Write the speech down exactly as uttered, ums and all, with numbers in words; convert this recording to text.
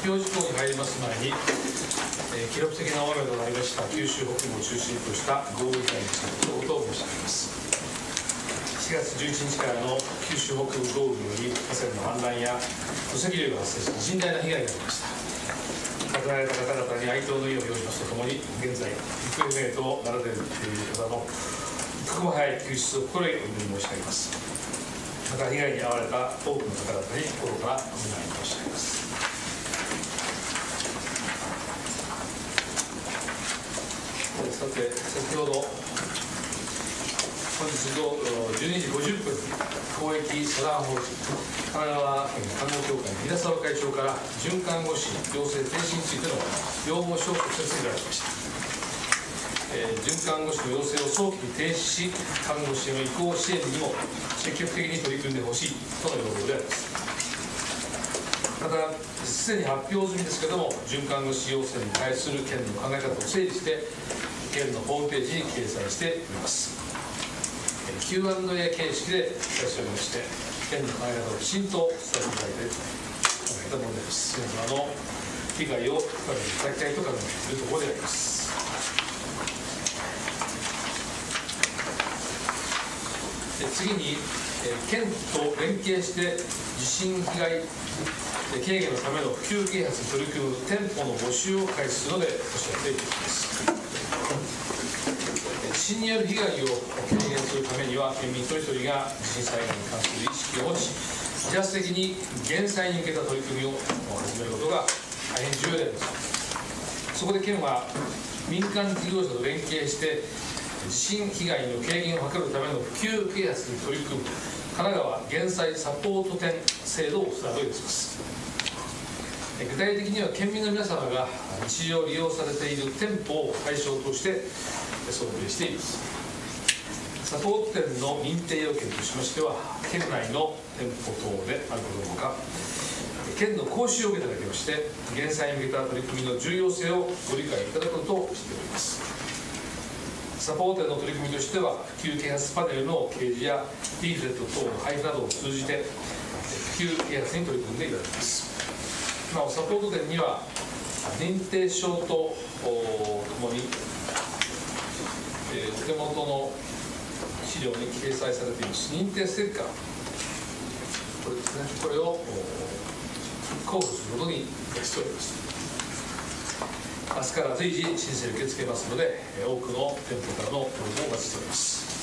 発表事項に入ります前に、えー、記録的な大雨となりました九州北部を中心とした豪雨被害について一言申し上げます。しがつじゅういちにちからの九州北部豪雨により河川の氾濫や土石流が発生し甚大な被害がありました。亡くなられた方々に哀悼の意を表しますとともに、現在行方不明となられている方の一刻も早い救出を心よりお祈り申し上げます。また被害に遭われた多くの方々に心からお見舞い申し上げます。さて、先ほど本日のじゅうにじごじゅっぷんに公益社団法人神奈川県看護協会の皆沢会長から准看護師養成停止についての要望書を直接いただきました。えー、准看護師の養成を早期に停止し、看護師への移行支援にも積極的に取り組んでほしいとの要望であります。また、すでに発表済みですけれども、准看護師養成に対する県の考え方を整理して、県のホームページに掲載しております。キューアンドエー 形式で出しておりまして、県の考え方をきちんと伝えていただいている考えたものです。皆様の理解を深めていただきたいと考えているところであります。次に、県と連携して地震被害軽減のための普及啓発に取り組む店舗の募集を開始するのでお知らせいたします。地震による被害を軽減するためには、県民一人一人が地震災害に関する意識を持ち、自発的に減災に向けた取り組みを始めることが大変重要であります。そこで県は民間事業者と連携して地震被害の軽減を図るための普及啓発に取り組む神奈川減災サポート店制度をスタートいたします。具体的には県民の皆様が日常利用されている店舗を対象として想定しています。サポート店の認定要件としましては、県内の店舗等であることのほか、県の講習を受けていただきまして、減災に向けた取り組みの重要性をご理解いただくこととしております。サポート店の取り組みとしては、普及啓発パネルの掲示やリーフレット等の配布などを通じて普及啓発に取り組んでいただきます。なお、サポート店には認定証とともに、えー、お手元の資料に掲載されています認定ステッカー、これですね、これを交付することにしております。明日から随時申請を受け付けますので、多くの店舗からの応募をお待ちしております。